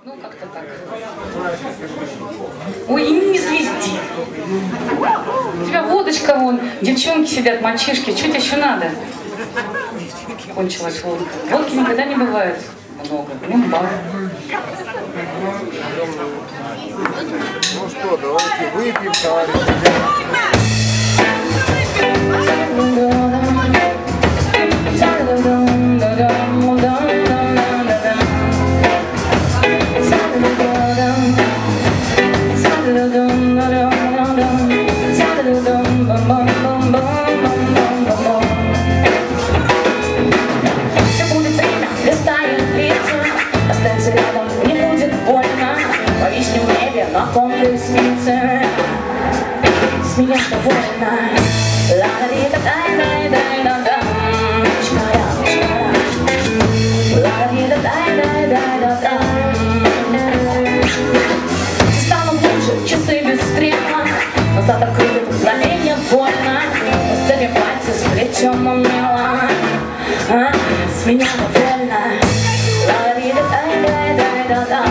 Ну, как-то так. Ой, не звезди. У тебя водочка вон, девчонки сидят, мальчишки. Что тебе еще надо? Кончилась водка. Водки никогда не бывает много. Бар. Ну что, давайте выпьем, товарищи. Остаться рядом не будет больно. Повиснем в небе на тонкой спице. С меня довольно. Ла-ла-ди-да-дай-дай-дай-да-да. Чкара-чкара. Ла-ла-ди-да-дай-дай-дай-да-да. Стану лучше, часы без стрелок. Назад открыто мгновение вольно. Пустыми пальцы сплетем умело. С меня довольно. Ла-ла-ди-да-дай-дай-дай-да-да.